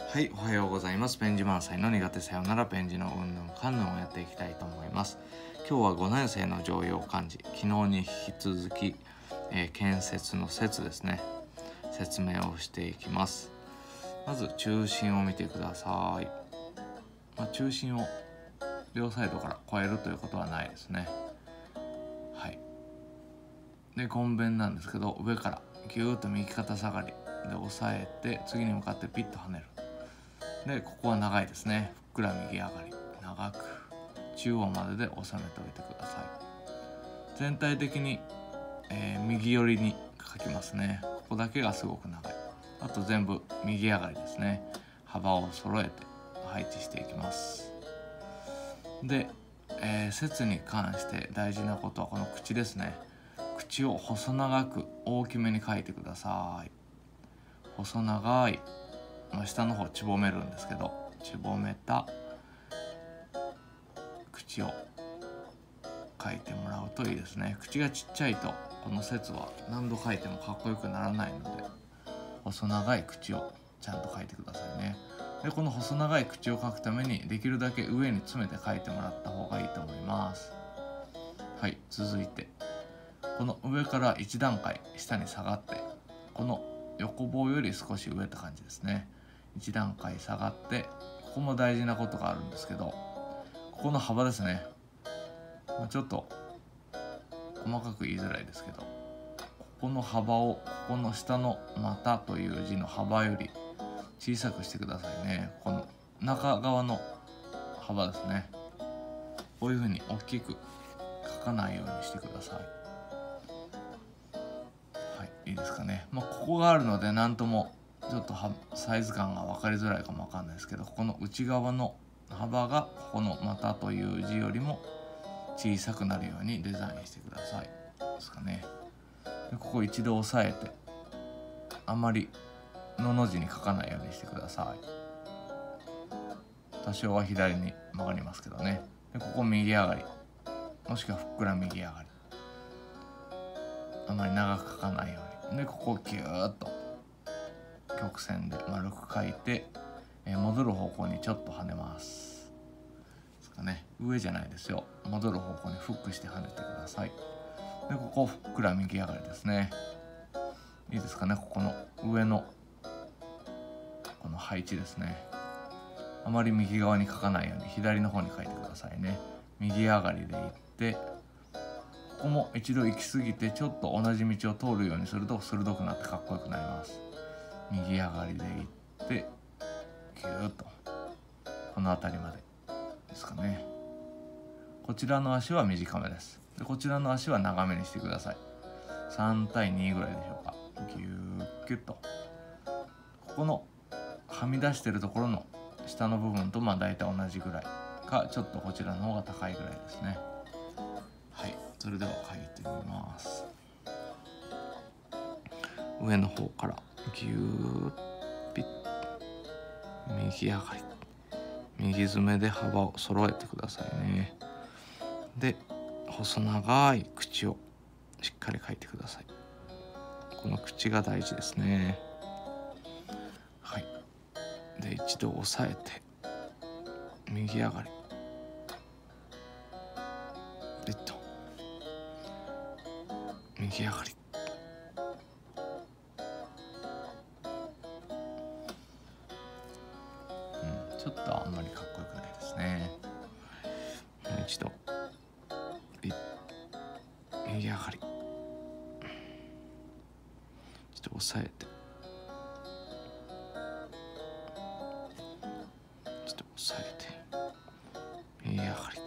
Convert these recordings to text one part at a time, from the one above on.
はい、おはようございます。ペン字満載の苦手さよならペン字のうんぬんかんぬんをやっていきたいと思います。今日は5年生の常用漢字、昨日に引き続き、建設の説ですね、説明をしていきます。まず中心を見てください。中心を両サイドから越えるということはないですね。はい。で、根弁なんですけど、上からギューッと右肩下がりで押さえて、次に向かってピッと跳ねる。で、ここは長いですね。ふっくら右上がり、長く中央までで収めておいてください。全体的に、右寄りに書きますね。ここだけがすごく長い。あと全部右上がりですね。幅を揃えて配置していきます。で、説に関して大事なことはこの口ですね。口を細長く大きめに書いてください。細長い、下の方ちぼめるんですけど、ちぼめた口を書いてもらうといいですね。口がちっちゃいとこの説は何度書いてもかっこよくならないので、細長い口をちゃんと書いてくださいね。で、この細長い口を書くためにできるだけ上に詰めて書いてもらった方がいいと思います。はい、続いてこの上から1段階下に下がって、この横棒より少し上って感じですね。1段階下がって、ここも大事なことがあるんですけど、ここの幅ですね。ちょっと細かく言いづらいですけど、ここの幅をここの下の股という字の幅より小さくしてくださいね。この中側の幅ですね。こういうふうに大きく書かないようにしてください。はい、いいですかね。ここがあるので何ともちょっとサイズ感が分かりづらいかも分かんないですけど、ここの内側の幅がここの股という字よりも小さくなるようにデザインしてください。ですかね。で、ここ一度押さえて、あまりの字に書かないようにしてください。多少は左に曲がりますけどね。で、ここ右上がり、もしくはふっくら右上がり、あまり長く書かないように。で、ここギューッと曲線で丸く書いて、戻る方向にちょっと跳ねます。ですかね。上じゃないですよ。戻る方向にフックして跳ねてください。で、ここふっくら右上がりですね。いいですかね。ここの上のこの配置ですね。あまり右側に書かないように左の方に書いてくださいね。右上がりでいって、ここも一度行き過ぎてちょっと同じ道を通るようにすると鋭くなってかっこよくなります。右上がりでいってギューッとこの辺りまでですかね。こちらの足は短めです。で、こちらの足は長めにしてください。3対2ぐらいでしょうか。ギューッギュッとここのはみ出してるところの下の部分と大体同じぐらいか、ちょっとこちらの方が高いぐらいですね。はい、それでは書いてみます。上の方からギューッピッ、右上がり、右詰めで幅を揃えてくださいね。で、細長い口をしっかり書いてください。この口が大事ですね。はい。で、一度押さえて右上がり、ピッと右上がり、ちょっとあんまりかっこよくないですね。もう一度ピッ、右上がり、ちょっと押さえて、ちょっと押さえて右上がり、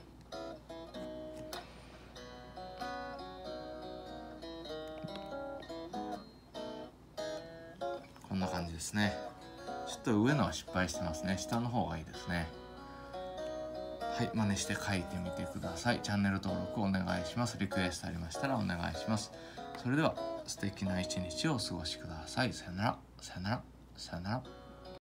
こんな感じですね。ちょっと上のは失敗してますね。下の方がいいですね。はい、真似して書いてみてください。チャンネル登録お願いします。リクエストありましたらお願いします。それでは素敵な一日をお過ごしください。さよなら、さよなら、さよなら。